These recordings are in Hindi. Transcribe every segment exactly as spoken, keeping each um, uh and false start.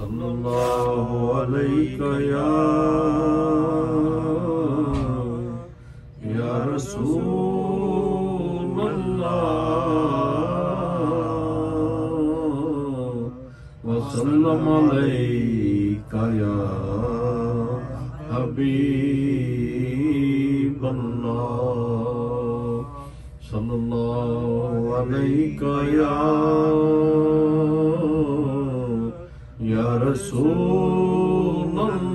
सल्लल्लाहु अलैका या या रसूल अल्लाह वसल्लम अलैका या हबीब अल्लाह सल्लल्लाहु अलैका या या रसूल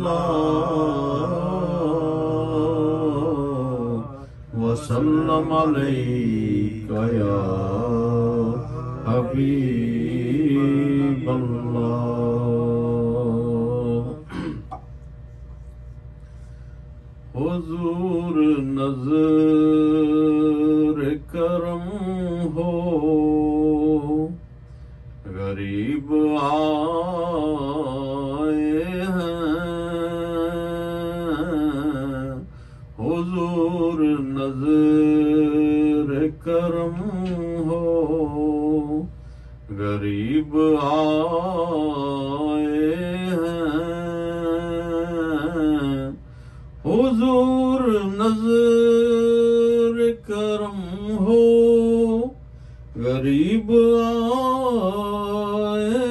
अल्लाह वसल्लम अलैका या हबीब अल्लाह। हुजूर नज़र करम हो गरीब आए हैं, हुजूर नज़र करम हो गरीब आए हैं, हुजूर नज़र करम हो गरीब आए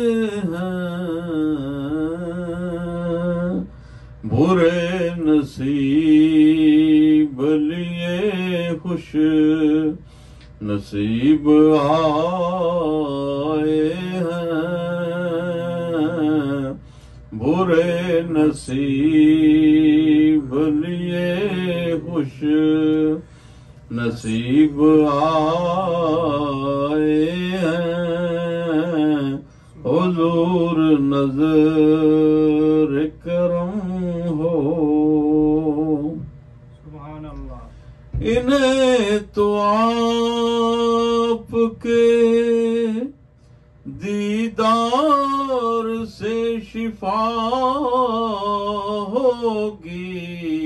हैं, बुरे नसीब लिए खुश नसीब आए हैं, बुरे नसीब लिए खुश नसीब आए हैं, हुजूर नज़र करम हो। सुभान अल्लाह। इन्हें तो आपके दीदार से शिफा होगी,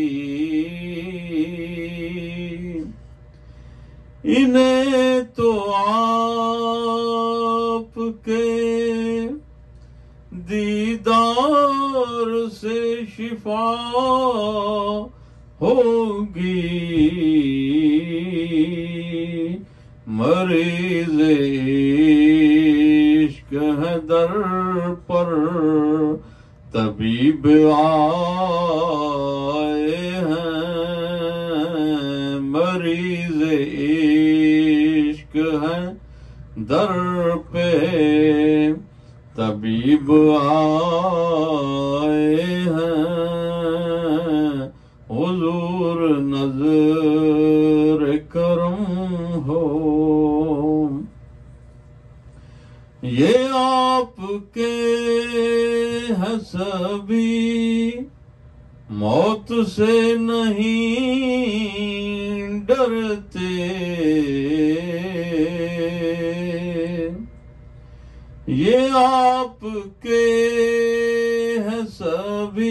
इन्हें तो आपके दीदार से शिफा होगी, मरीज़ इश्क है दर पर तबीब आए हैं, मरीज़ इश्क है दर पे तबीब आए हैं, हुजूर नज़र करम हो। ये आपके हसबी मौत से नहीं डरते, ये आपके हसबी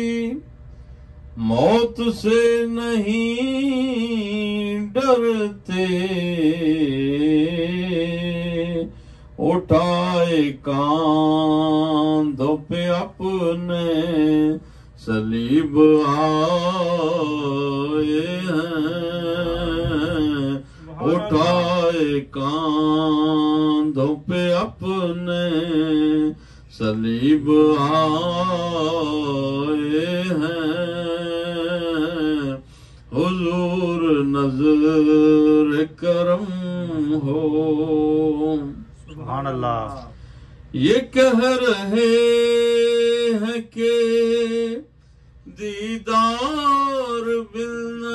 मौत से नहीं डरते, उठाए कांधों पे अपने सलीब आए हैं, उठाए कांधों पे अपने सलीब आए हैं, हुजूर नज़र करम हो। सुभान अल्लाह। ये कह रहे हैं कि दीदार बिल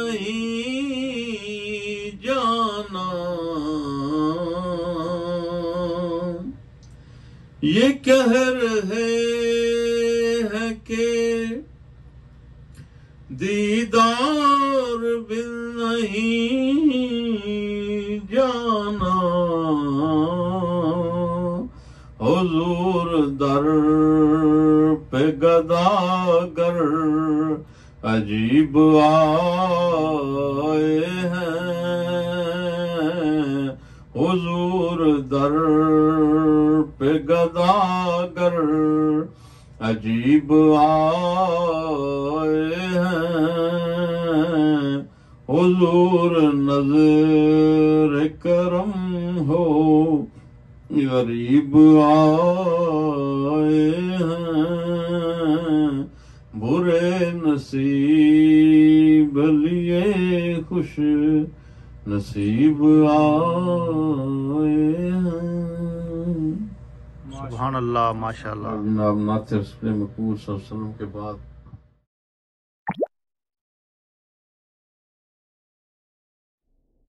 नहीं जाना, ये कह रहे हैं कि दीदार बिल नहीं जाना, हुजूर दर पे गदागर अजीब आए हैं, हुजूर दर पे गदागर अजीब आए हैं हुजूर नजर करम हो गरीब आए हैं बुरे नसीब लिए खुश नसीब आए हैं। सुभान अल्लाह माशाअल्लाह। जनाब नात रसूल मकबूल सल्लल्लाहु अलैहि वसल्लम के बाद